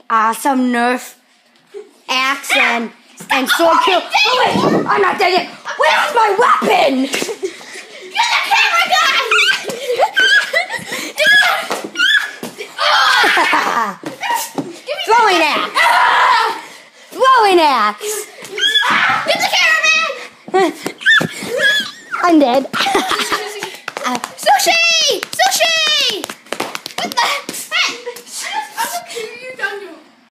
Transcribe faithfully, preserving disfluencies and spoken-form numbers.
awesome Nerf axe and, and sword kill. Oh wait, I'm not dead yet. Where's my weapon? Get the camera guy! Throwing axe. Throwing axe. Get the cameraman! I'm dead. Sushi!